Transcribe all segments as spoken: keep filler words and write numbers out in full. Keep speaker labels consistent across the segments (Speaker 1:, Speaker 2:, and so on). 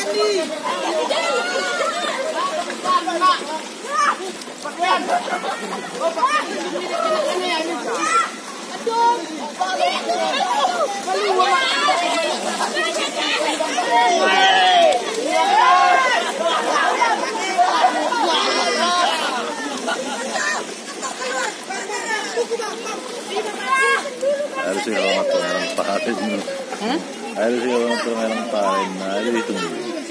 Speaker 1: Harus sih kalau motor yang pakai ini. Harus sih kalau motor yang pakai, nah itu ditunggu.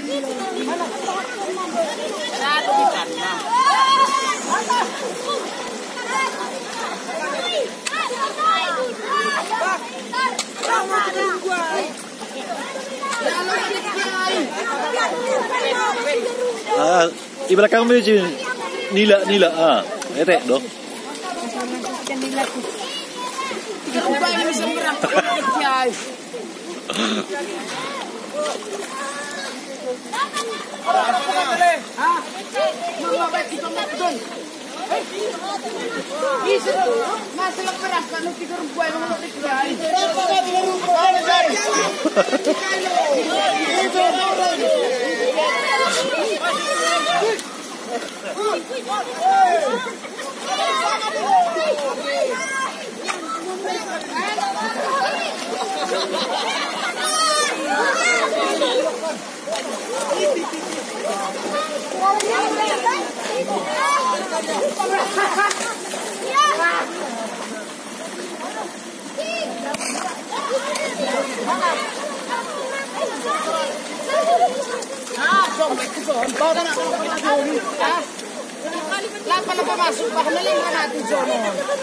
Speaker 1: Ah, di belakang meja nila nila ah, etek doh.
Speaker 2: Lapan apa masuk, pak melingkar natin sono.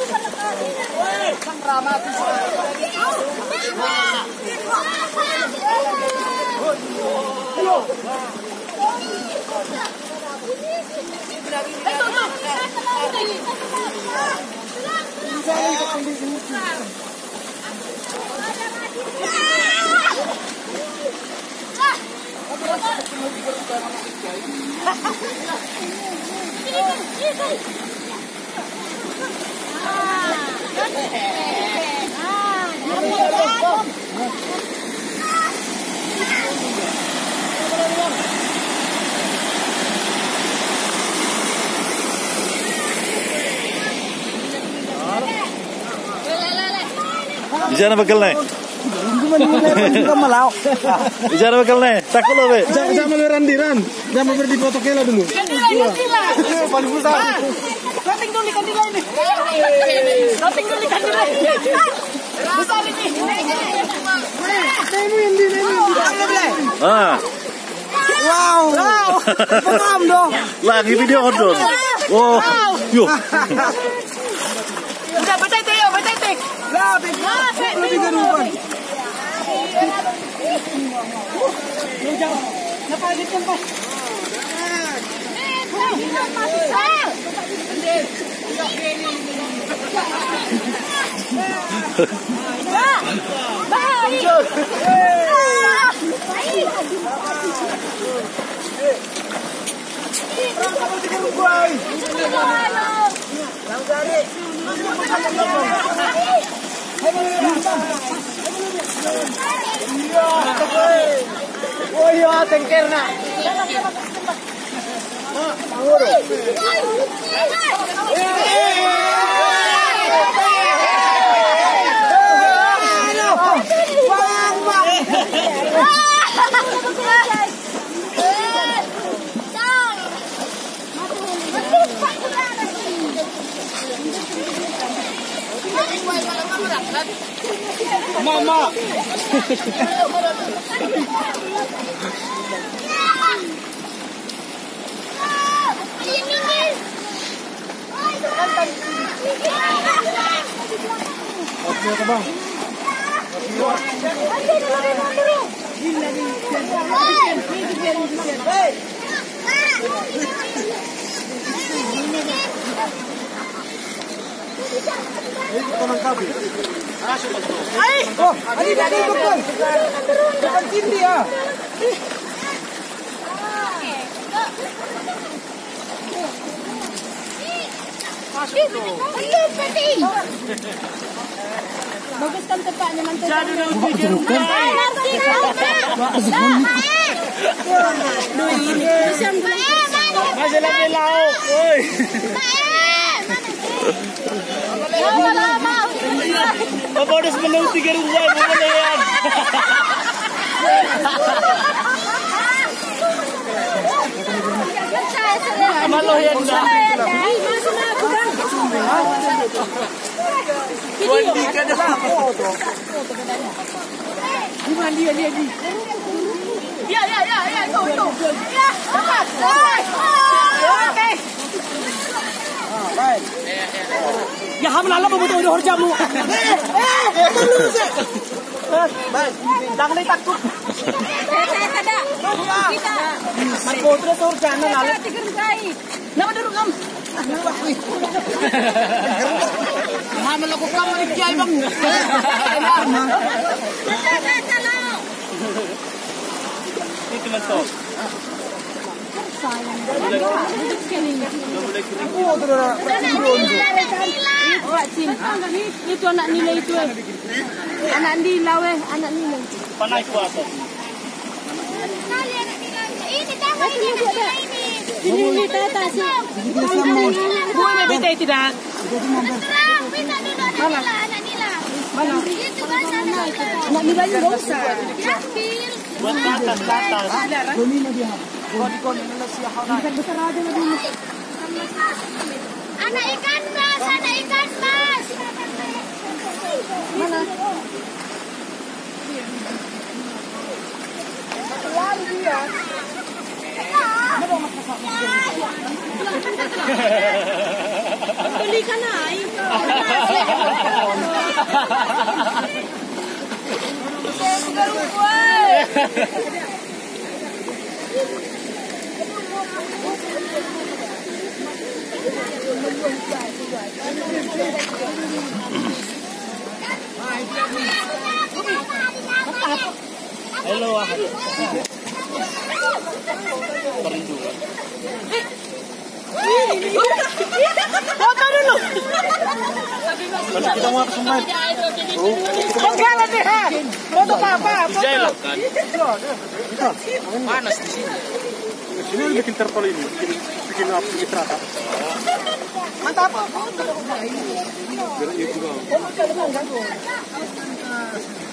Speaker 2: Sang ramah tu sono.
Speaker 1: Di sana bakal naik. Di sana bakal naik. Takut loh, be.
Speaker 3: Jangan meleran diran. Jangan beri foto kela dulu. Paling besar.
Speaker 2: Dating dulu kan dia ini. Dating dulu kan dia. Besar ini.
Speaker 1: Ah.
Speaker 2: Wow. Wow. Paham dong.
Speaker 1: Lagi video odol. Wow. Yo.
Speaker 2: Udah betai teh, betai teh. Lah, lebih garupan. Napa di tempat?
Speaker 3: Oh iya, tengker nak. Mama. Oke, Bang. Oh, ini dari bukan. Bukan sini ya. Masuk tuh.
Speaker 2: Bagus kan tempatnya nanti.
Speaker 3: Jadi udah uji
Speaker 2: Masih lagi lauk. Woi. Bapak udah sebelum tiga rinjai boleh ya. Malu ya dah. Wandi kan dah. Di mana dia dia di? Ya ya ya ya itu itu. Ya, cepat. Oke. Ah, baik. Ya ham lala betul udah horjamu. Eh, eh, tolong sih. Baik, jangan takut. Ada. Kita. Marco terus horjana lala. Nama dulu kamu. Ham melakukan mereka bang. Itu betul. Itu anak nilai itu. Anak nilai weh, anak nilai. Panai kuasa. Ini tahu ini ini. Ini ini tata sih. Bukan beda tidak. Terang, bisa duduk anak nilai. Mana? Itu kan sana. Anak nilai itu usah. Diambil. Buat atas atas. Koni mau dia. Koni koni nila siya hana. Ikan besar ada lagi. Anak ikan mas, anak ikan mas. Mana? Lalu dia. Belikan air. Hello, perlindungan. Foto dulu. Kita mau ke Sungai. Oke lah deh. Foto apa? Foto. Panas di sini. Sini bikin terpal ini, bikin bikin apa bikin rata. Mantap. Biar itu juga.